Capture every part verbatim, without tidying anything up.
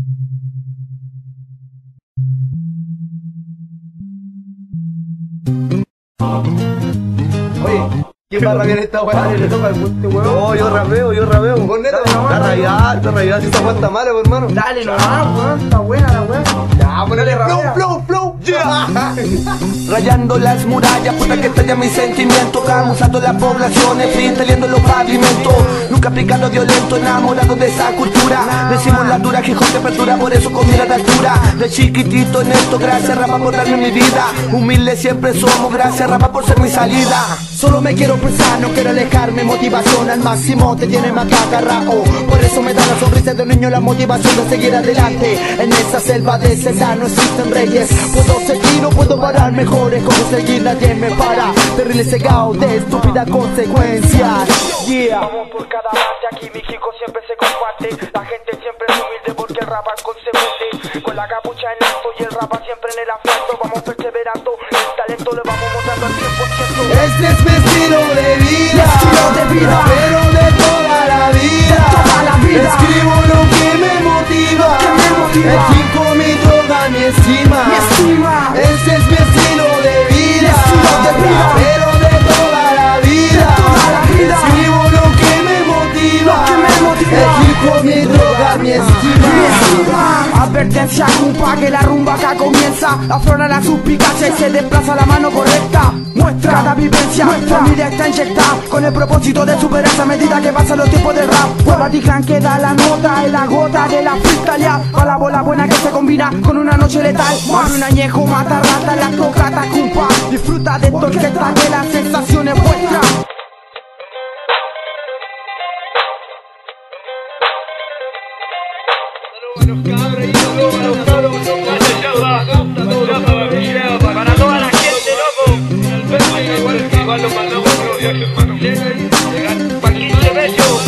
Oye, ¿quién va a rabiar esta weá? ¿Le toca el gusto, weón? No, yo rapeo, yo rapeo. Con neta, Está nomás. rayada, está rayada. Si Esta weá está mala, hermano. Dale nomás, weón, está buena la weá. Ya, ponele flow, rabia. flow, flow. Yeah. Rayando las murallas, puta que estalla mis sentimientos. Camusando las poblaciones, freestyleando los pavimentos. Nunca aplicando violento, enamorado de esa cultura. Decimos la dura, que de apertura, por eso con mirada de altura. De chiquitito en esto, gracias rapa por darme mi vida. Humilde siempre somos, gracias rapa por ser mi salida. Solo me quiero expresar, no quiero alejarme. Motivación al máximo, te tiene macacarrao. Por eso me da la sonrisa de un niño, la motivación de seguir adelante. En esa selva de César no existen reyes. Puedo seguir, no puedo parar, mejores como seguir, nadie me para. Terrible cegado de estúpidas consecuencias. Yeah. Vamos por cada parte, aquí México siempre se comparte. La gente siempre es humilde porque el rapa es consecuente. Con la capucha en alto y el rapa siempre en el asfalto. Vamos perseverando, el talento le vamos mostrando al cien por ciento. Este es mi estilo de vida, estilo de vida. pero de toda la vida. Toda la vida. Escribo lo que me motiva, Que me motiva. el cinco, mi droga, mi estima. Mi estima. Este es mi estilo de vida, estilo de vida. pero de toda la vida. toda la vida. Escribo lo que me motiva, Lo que me motiva. el cinco, mi droga, mi estima. Advertencia, compa, que la rumba acá comienza. Aflora la suspicacia y se desplaza la mano correcta. Muestra cada vivencia, familia está inyectada con el propósito de superar a medida que pasan los tiempos del rap. Hueva Tijan que da la nota en la gota de la freestyle. Con la bola buena que se combina con una noche letal. Más un añejo mata rata en las tocatas, compa. Disfruta de esta orquesta que la sensación es vuestra. Para toda la gente, loco. Igual lo mandamos otro viaje, hermano. Pa' quince pesos.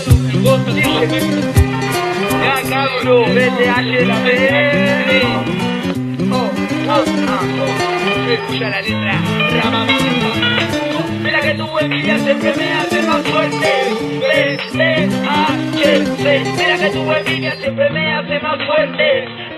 Ya, cabrón, vete a la vez. Oh, ah, ah, escucha la letra. Mira que tu envidia siempre me hace más fuerte. B, B, H, C. Mira que tu envidia siempre me hace más fuerte.